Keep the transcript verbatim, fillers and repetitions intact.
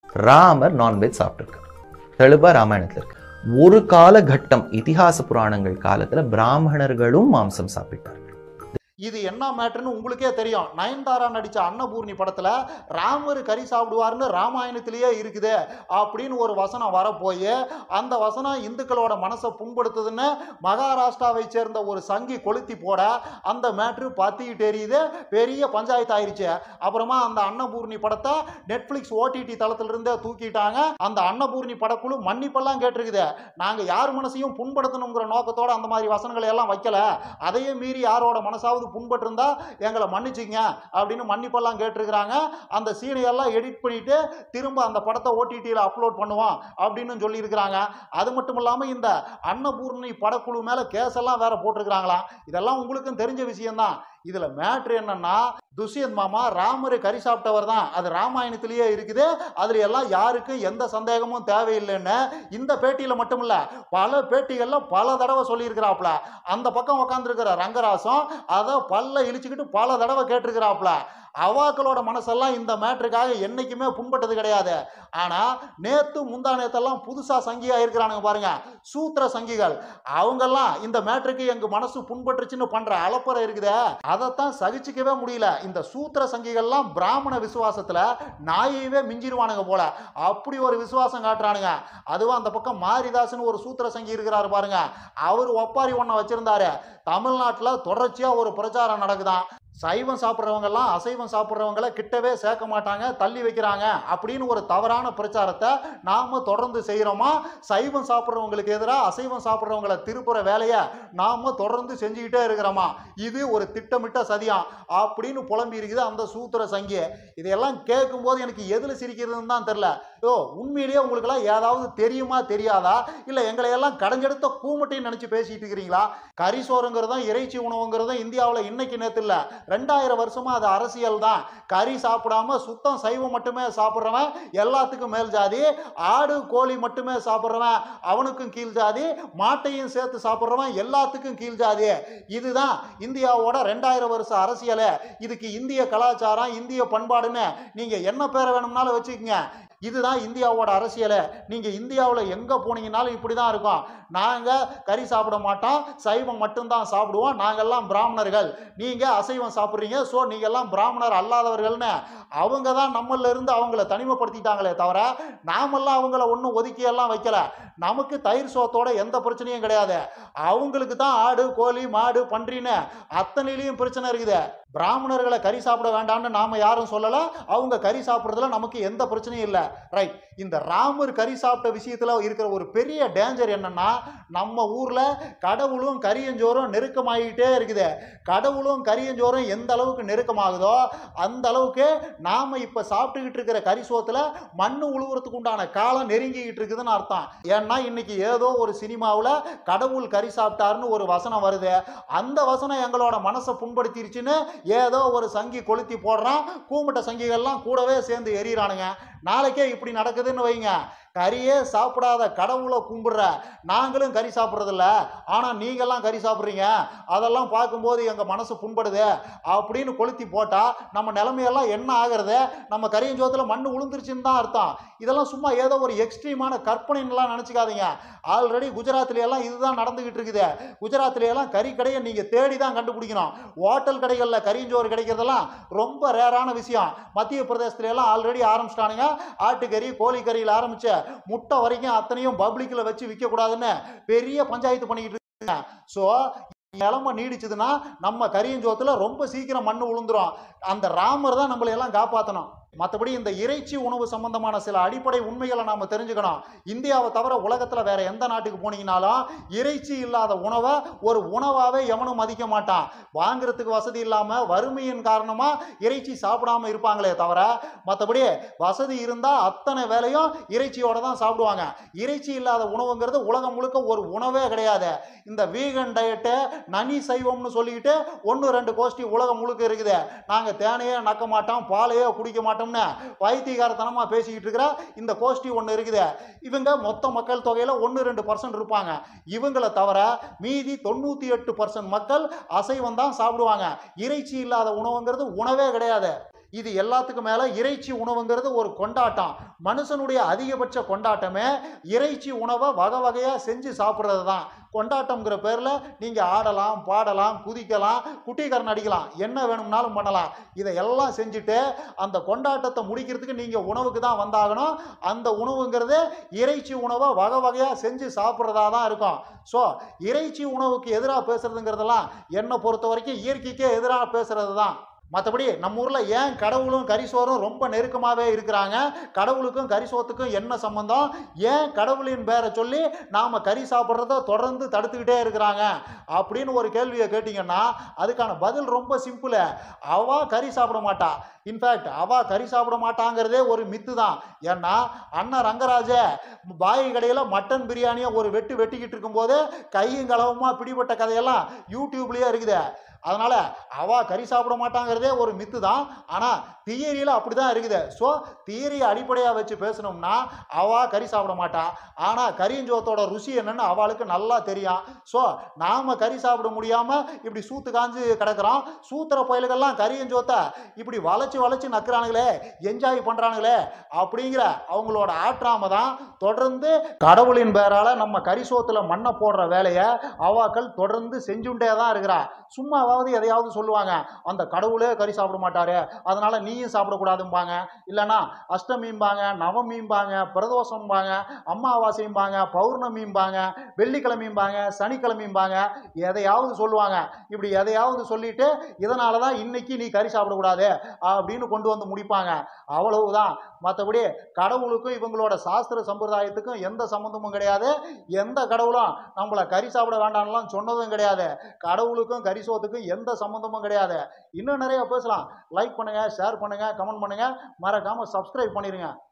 Ramar non veg சாப்பிட்டுருக்கார். தெளிவா ராமாயணத்துல இருக்கு. ஒரு காலகட்டம் இதிகாச புராணங்கள் காலத்துல பிராமணர்களும் மாம்சம் சாப்பிட்டார்கள். இது என்ன மேட்டர்னு உங்களுக்கே தெரியும். நயன்தாரா நடிச்ச அன்னபூர்ணி படத்துல ராமர் கறி சாப்பிடுவார்னு ராமாயணத்திலேயே இருக்குது அப்படின்னு ஒரு வசனம் வரப்போய் அந்த வசனம் இந்துக்களோட மனசை புண்படுத்துதுன்னு மகாராஷ்டிராவை சேர்ந்த ஒரு சங்கி கொளுத்தி போட அந்த மேட்ரு பத்திக்கிட்டு எரியுது, பெரிய பஞ்சாயத்து ஆயிடுச்சு. அப்புறமா அந்த அன்னபூர்ணி படத்தை நெட்ஃபிளிக்ஸ் ஓடிடி தளத்திலிருந்தே தூக்கிட்டாங்க. அந்த அன்னபூர்ணி படக்குழு மன்னிப்பெல்லாம் கேட்டிருக்குது. நாங்க யார் மனசையும் புண்படுத்தணுங்கிற நோக்கத்தோட அந்த மாதிரி வசனங்களை எல்லாம் வைக்கல, அதையே மீறி யாரோட மனசாவது புண்பட்டு இருந்தா எங்களை மன்னிச்சிங்க அப்படின்னு மன்னிப்பெல்லாம் கேட்டிருக்கிறாங்க. அந்த சீனையெல்லாம் எடிட் பண்ணிட்டு திரும்ப அந்த படத்தை ஓடிடியில் அப்லோட் பண்ணுவோம் அப்படின்னு சொல்லி இருக்கிறாங்க. அது மட்டும் இல்லாம இந்த அன்னபூர்ணி படக்குழு மேல கேஸ் எல்லாம் வேற போட்டிருக்கிறாங்களாம். இதெல்லாம் உங்களுக்கும் தெரிஞ்ச விஷயம் தான். இதுல மேட்ரு என்னன்னா, துஷ்யந்த் மாமா ராமர் கறி சாப்பிட்டவர் தான், அது ராமாயணத்திலேயே இருக்குது, அதுல எல்லாம் யாருக்கும் எந்த சந்தேகமும் தேவையில்லைன்னு இந்த பேட்டியில மட்டும் இல்ல பல பேட்டிகள்ல பல தடவை சொல்லி இருக்கிறாப்ல. அந்த பக்கம் உட்காந்துருக்கிற ரங்கராசம் அதை பல்ல இழிச்சுக்கிட்டு பல தடவை கேட்டிருக்கிறாப்ல. அவாக்களோட மனசெல்லாம் இந்த மேட்ருக்காக என்னைக்குமே புண்பட்டது கிடையாது. ஆனா நேத்து முந்தா நேத்தெல்லாம் புதுசா சங்கியா இருக்கிறானுங்க பாருங்க, சூத்திர சங்கிகள். அவங்கெல்லாம் இந்த மேட்ருக்கு எங்க மனசு புண்பட்டுருச்சுன்னு பண்ற அலப்பறை இருக்குதே, அதைத்தான் சகிச்சுக்கவே முடியல. இந்த சூத்திர சங்கிகள்லாம் பிராமண விசுவாசத்துல நாயவே மிஞ்சிருவானுங்க போல, அப்படி ஒரு விசுவாசம் காட்டுறானுங்க. அதுவும் அந்த பக்கம் மாரிதாசன் ஒரு சூத்திர சங்கி இருக்கிறாரு பாருங்க, அவர் ஒப்பாரி ஒன்ன வச்சிருந்தாரு. தமிழ்நாட்டுல தொடர்ச்சியா ஒரு பிரச்சாரம் நடக்குதான். சைவம் சாப்பிட்றவங்க எல்லாம் அசைவம் சாப்பிட்றவங்களை கிட்டவே சேர்க்க மாட்டாங்க, தள்ளி வைக்கிறாங்க அப்படின்னு ஒரு தவறான பிரச்சாரத்தை நாம தொடர்ந்து செய்யறோமா? சைவம் சாப்பிட்றவங்களுக்கு எதிராக அசைவம் சாப்பிட்றவங்களை திருப்புற வேலையை நாம தொடர்ந்து செஞ்சுக்கிட்டே இருக்கிறோமா? இது ஒரு திட்டமிட்ட சதியாம் அப்படின்னு புலம்பி இருக்குது அந்த சூத்திர சங்கி. இதையெல்லாம் கேட்கும் போது எனக்கு எதுல சிரிக்கிறதுன்னு தான் தெரியல. யோ, உண்மையிலேயே உங்களுக்கு எல்லாம் ஏதாவது தெரியுமா தெரியாதா, இல்ல எங்களை எல்லாம் கடைஞ்செடுத்த கூமட்டைன்னு நினைச்சு பேசிட்டு இருக்கிறீங்களா? கரிசோறுங்கிறதும் இறைச்சி உணவுங்கிறதும் இந்தியாவில் இன்னைக்கு நேத்து இல்ல, ரெண்டாயிரம் வருஷமா அது அரசியல் தான். கறி சாப்பிடாம சுத்தம் சைவம் மட்டுமே சாப்பிட்றவன் எல்லாத்துக்கும் மேல் ஜாதி, ஆடு கோழி மட்டுமே சாப்பிட்றவன் அவனுக்கும் கீழ் ஜாதி, மாட்டையும் சேர்த்து சாப்பிட்றவன் எல்லாத்துக்கும் கீழ் ஜாதி. இதுதான் இந்தியாவோட ரெண்டாயிரம் வருஷ அரசியல். இதுக்கு இந்திய கலாச்சாரம் இந்திய பண்பாடுன்னு நீங்க என்ன பேரை வேணும்னாலும் வச்சுக்கோங்க. இதுதான் இந்தியாவோட அரசியல். நீங்க இந்தியாவில் எங்க போனீங்கன்னாலும் இப்படிதான் இருக்கும். நாங்க கறி சாப்பிட மாட்டோம், சைவம் மட்டும்தான் சாப்பிடுவோம், நாங்கெல்லாம் பிராமணர்கள், நீங்க அசைவம் சாப்பிட்றீங்க, ஸோ நீங்க எல்லாம் பிராமணர் அல்லாதவர்கள்னு அவங்க தான் நம்மள இருந்து அவங்கள தனிமைப்படுத்திட்டாங்களே தவிர நாமெல்லாம் அவங்கள ஒன்றும் ஒதுக்கியெல்லாம் வைக்கல. நமக்கு தயிர் சோத்தோட எந்த பிரச்சனையும் கிடையாது. அவங்களுக்கு தான் ஆடு கோழி மாடு பன்றின்னு அத்தனையிலையும் பிரச்சனை இருக்குது. பிராமணர்களை கறி சாப்பிட வேண்டாம்னு நாம யாரும் சொல்லல, அவங்க கறி சாப்பிட்றதுல நமக்கு எந்த பிரச்சனையும் இல்லை. ரைட். இந்த ராமர் கறி சாப்பிட்ட விஷயத்துல இருக்கிற ஒரு பெரிய டேஞ்சர் என்னன்னா, நம்ம ஊர்ல கடவுளும் கரியஞ்சோறும் நெருக்கமாகிட்டே இருக்குது. கடவுளும் கரியஞ்சோறும் எந்த அளவுக்கு நெருக்கமாகுதோ அந்த அளவுக்கு நாம இப்ப சாப்பிட்டுக்கிட்டு இருக்கிற கறி சோத்துல மண்ணு உழுவுறதுக்கு உண்டான காலம் நெருங்கிக்கிட்டு இருக்குதுன்னு அர்த்தம். ஏன்னா இன்னைக்கு ஏதோ ஒரு சினிமாவில் கடவுள் கறி சாப்பிட்டாருன்னு ஒரு வசனம் வருது. அந்த வசனம் எங்களோட மனசை புண்படுத்திருச்சுன்னு ஏதோ ஒரு சங்கி கொளுத்தி போடுறான். கூமுட்ட சங்கிகள்லாம் கூடவே சேர்ந்து எரியறானுங்க. நாளைக்கே இப்படி நடக்குதுன்னு வைங்க, கறியே சாப்பிடாத கடவுளை கும்பிடுற நாங்களும் கறி சாப்பிட்றதில்ல, ஆனால் நீங்கள்லாம் கறி சாப்பிட்றீங்க, அதெல்லாம் பார்க்கும்போது எங்கள் மனசு புண்படுது அப்படின்னு கொளுத்தி போட்டால் நம்ம நிலைமையெல்லாம் என்ன ஆகிறது? நம்ம கரியஞ்சோத்தில் மண் உளுந்துருச்சுன்னு தான் அர்த்தம். இதெல்லாம் சும்மா ஏதோ ஒரு எக்ஸ்ட்ரீமான கற்பனைன்னுலாம் நினச்சிக்காதீங்க. ஆல்ரெடி குஜராத்லையெல்லாம் இதுதான் நடந்துக்கிட்டு இருக்குது. குஜராத்லையெல்லாம் கறி கடையை நீங்கள் தேடி தான் கண்டுபிடிக்கணும். ஹோட்டல் கடைகளில் கரியஞ்சோறு கிடைக்கிறதெல்லாம் ரொம்ப ரேரான விஷயம். மத்திய பிரதேசத்துலையெல்லாம் ஆல்ரெடி ஆரம்பிச்சிட்டானுங்க. ஆட்டுக்கறி கோழிக்கறியில் ஆரம்பிச்ச முட்டை வரைக்கும் அத்தனையும் பப்ளிக்ல வச்சு விற்க கூடாதுன்னு பெரிய பஞ்சாயத்து பண்ணிக்கிட்டு இருக்காங்க. சோ நிலைமை நீடிச்சதுன்னா நம்ம கரியஞ்சோத்துல ரொம்ப சீக்கிரம் மண்ணு விழுந்துரும். அந்த ராமர் தான் நம்மளை எல்லாம் காப்பாற்றணும். மற்றபடி இந்த இறைச்சி உணவு சம்பந்தமான சில அடிப்படை உண்மைகளை நாம தெரிஞ்சுக்கணும். இந்தியாவை தவிர உலகத்துல வேற எந்த நாட்டுக்கு போனீங்கன்னாலும் இறைச்சி இல்லாத உணவை ஒரு உணவாவே எவனும் மதிக்க மாட்டான். வாங்குறதுக்கு வசதி இல்லாம வறுமையின் காரணமா இறைச்சி சாப்பிடாம இருப்பாங்களே தவிர மற்றபடி வசதி இருந்தா அத்தனை வேலையும் இறைச்சியோட தான் சாப்பிடுவாங்க. இறைச்சி இல்லாத உணவுங்கிறது உலகம் முழுக்க ஒரு உணவே கிடையாது. இந்த வீகன் டயட்டு நனி சைவம்னு சொல்லிக்கிட்டு ஒன்று ரெண்டு கோஷ்டி உலகம் முழுக்க இருக்குது. நாங்க தேனையே நக்க மாட்டோம், பாலையே குடிக்க மாட்டோம், பைத்தியகாரத்தனமா பேசிக்கிட்டு இருக்கிற இந்த கோஷ்டி ஒன்று இருக்குது. இவங்க மொத்த மக்கள் தொகையில ஒன்று ரெண்டு பர்சன்ட் இருப்பாங்க. இவங்களை தவிர மீதி தொண்ணூத்தி எட்டு பர்சன்ட் மக்கள் அசைவம் தான் சாப்பிடுவாங்க. இறைச்சி இல்லாத உணவுங்கிறது உணவே கிடையாது. இது எல்லாத்துக்கும் மேல இறைச்சி உணவுங்கிறது ஒரு கொண்டாட்டம். மனுஷனுடைய அதிகபட்ச கொண்டாட்டமே இறைச்சி உணவை வகை வகையா செஞ்சு சாப்பிட்றது தான். கொண்டாட்டம்ங்கிற பேர்ல நீங்க ஆடலாம், பாடலாம், குதிக்கலாம், குட்டிகரன் அடிக்கலாம், என்ன வேணும்னாலும் பண்ணலாம். இதையெல்லாம் செஞ்சுட்டு அந்த கொண்டாட்டத்தை முடிக்கிறதுக்கு நீங்க உணவுக்கு தான் வந்தாகணும். அந்த உணவுங்கிறது இறைச்சி உணவை வகை வகையா செஞ்சு சாப்பிட்றதா தான் இருக்கும். ஸோ இறைச்சி உணவுக்கு எதிராக பேசுறதுங்கிறதெல்லாம் என்னை பொறுத்த வரைக்கும் இயற்கைக்கே எதிராக பேசுறது தான். மற்றபடி நம்ம ஊரில் ஏன் கடவுளும் கரிசோறும் ரொம்ப நெருக்கமாகவே இருக்கிறாங்க, கடவுளுக்கும் கரிசோத்துக்கும் என்ன சம்பந்தம், ஏன் கடவுளின் பேரை சொல்லி நாம் கறி சாப்பிட்றத தொடர்ந்து தடுத்துக்கிட்டே இருக்கிறாங்க அப்படின்னு ஒரு கேள்வியை கேட்டிங்கன்னா அதுக்கான பதில் ரொம்ப சிம்பிளு. அவா கறி சாப்பிட மாட்டா. இன்ஃபேக்ட் அவா கறி சாப்பிட மாட்டாங்கிறதே ஒரு மித்து தான். ஏன்னா அண்ணன் ரங்கராஜ பாய் கடையில் மட்டன் பிரியாணியை ஒரு வெட்டு வெட்டிக்கிட்டு இருக்கும்போது கையும் களவுமா பிடிபட்ட கதையெல்லாம் யூடியூப்லேயே இருக்குது. அதனால அவா கறி சாப்பிட மாட்டாங்கிறதே ஒரு மித்து தான். ஆனால் தியரியில் அப்படி தான் இருக்குது. ஸோ தியரியை அடிப்படையாக வச்சு பேசணும்னா அவா கறி சாப்பிட மாட்டா. ஆனால் கரியஞ்சோத்தோட ருசி என்னன்னு அவளுக்கு நல்லா தெரியும். ஸோ நாம் கறி சாப்பிட முடியாமல் இப்படி சூத்து காஞ்சு கிடக்கிறோம். சூத்திர பயல்கள்லாம் கரியஞ்சோத்தை இப்படி வளைச்சி வளைச்சி நக்குறானுங்களே, என்ஜாய் பண்ணுறானுங்களே அப்படிங்கிற அவங்களோட ஆற்றாம தான் தொடர்ந்து கடவுளின் பேரால் நம்ம கரிசோத்தில் மண்ணை போடுற வேலையை அவாக்கள் தொடர்ந்து செஞ்சுட்டே தான் இருக்கிறா. சும்மாவாவது எதையாவது சொல்லுவாங்க, அந்த கடவுளே கறி சாப்பிட மாட்டாரு அதனால நீயும் சாப்பிடக்கூடாதும்பாங்க, இல்லைன்னா அஷ்டமிம்பாங்க, நவமிம்பாங்க, பிரதோஷம்பாங்க, அமாவாசைம்பாங்க, பௌர்ணமிம்பாங்க, வெள்ளிக்கிழமைம்பாங்க, சனிக்கிழமைம்பாங்க, எதையாவது சொல்லுவாங்க. இப்படி எதையாவது சொல்லிட்டு இதனால தான் இன்னைக்கு நீ கறி சாப்பிடக்கூடாது அப்படின்னு கொண்டு வந்து முடிப்பாங்க. அவ்வளவுதான். மற்றபடி கடவுளுக்கும் இவங்களோட சாஸ்திர சம்பிரதாயத்துக்கும் எந்த சம்மந்தமும் கிடையாது. எந்த கடவுளும் நம்மளை கறி சாப்பிட வேண்டாம்லாம் சொன்னதும் கிடையாது. கடவுளுக்கும் கரிசோத்துக்கும் எந்த சம்மந்தமும் கிடையாது. இன்னும் நிறைய பேசலாம். லைக் பண்ணுங்க, ஷேர் பண்ணுங்க, கமெண்ட் பண்ணுங்க, மறக்காம சப்ஸ்கிரைப் பண்ணிருங்க.